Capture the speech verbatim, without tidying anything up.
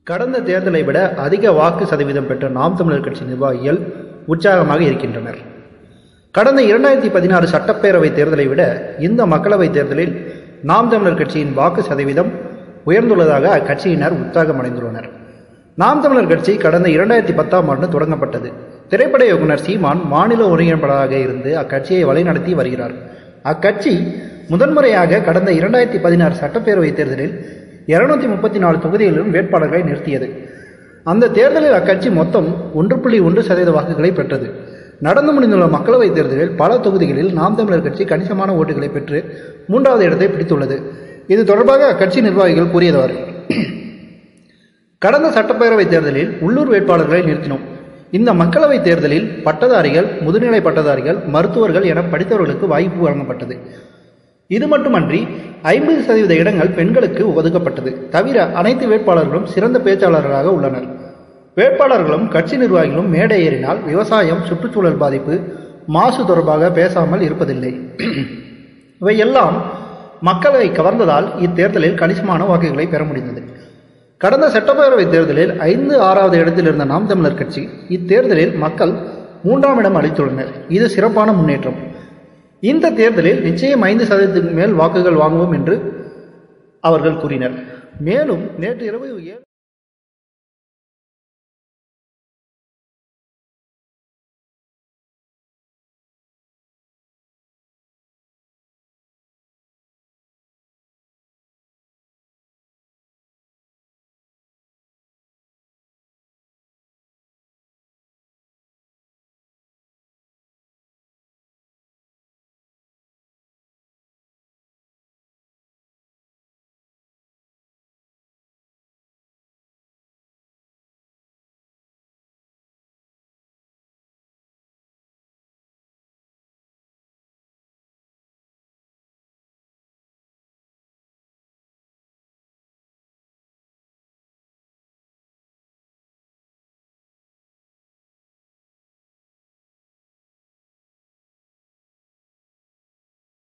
கடந்த தேர்தலை விட அதிக வாக்கு சதவீதம் பெற்ற நாம் தமிழர் கட்சி நிர்வாகிகள் உற்சாகமாக இருக்கின்றனர். கடந்த இரண்டாயிரத்தி பதினாறு சட்டப்பேரவை தேர்தலை விட இந்த மக்களவைத் தேர்தலில் நாம் தமிழர் கட்சியின் வாக்கு சதவீதம் உயர்ந்துள்ளதாக அக்கட்சியினர் உற்சாகமடைந்துள்ளனர். நாம் தமிழர் கட்சி கடந்த இரண்டாயிரத்தி பத்தாம் ஆண்டு தொடங்கப்பட்டது. திரைப்பட இயக்குனர் சீமான் மாநில ஒருங்கிணைப்பாளராக இருந்து அக்கட்சியை வழிநடத்தி வருகிறார். அக்கட்சி முதன்முறையாக கடந்த இரண்டாயிரத்தி பதினாறு சட்டப்பேரவை தேர்தலில் இருநூத்தி முப்பத்தி நாலு தொகுதிகளிலும் வேட்பாளர்களை நிறுத்தியது. அந்த தேர்தலில் அக்கட்சி மொத்தம் ஒன்று புள்ளி ஒன்று சதவீத வாக்குகளை பெற்றது. நடந்து முடிந்துள்ள மக்களவைத் தேர்தலில் பல தொகுதிகளில் நாம் தமிழர் கட்சி கணிசமான ஓட்டுகளை பெற்று மூன்றாவது இடத்தை பிடித்துள்ளது. இது தொடர்பாக அக்கட்சி நிர்வாகிகள் கூறியவாறு, கடந்த சட்டப்பேரவைத் தேர்தலில் உள்ளூர் வேட்பாளர்களை நிறுத்தினோம். இந்த மக்களவைத் தேர்தலில் பட்டதாரிகள், முதுநிலை பட்டதாரிகள், மருத்துவர்கள் என படித்தவர்களுக்கு வாய்ப்பு வழங்கப்பட்டது. இது மட்டுமன்றி ஐம்பது சதவீத இடங்கள் பெண்களுக்கு ஒதுக்கப்பட்டது. தவிர அனைத்து வேட்பாளர்களும் சிறந்த பேச்சாளர்களாக உள்ளனர். வேட்பாளர்களும் கட்சி நிர்வாகிகளும் மேடை ஏறினால் விவசாயம், சுற்றுச்சூழல் பாதிப்பு, மாசு தொடர்பாக பேசாமல் இருப்பதில்லை. இவையெல்லாம் மக்களை கவர்ந்ததால் இத்தேர்தலில் கணிசமான வாக்குகளை பெற முடிந்தது. கடந்த சட்டப்பேரவை தேர்தலில் ஐந்து ஆறாவது இடத்தில் இருந்த நாம் தமிழர் கட்சி இத்தேர்தலில் மக்கள் மூன்றாம் இடம் அளித்துள்ளனர். இது சிறப்பான முன்னேற்றம். இந்த தேர்தலில் நிச்சயம் ஐந்து சதவீதத்துக்கு மேல் வாக்குகள் வாங்குவோம் என்று அவர்கள் கூறினர். மேலும் நேற்று இரவு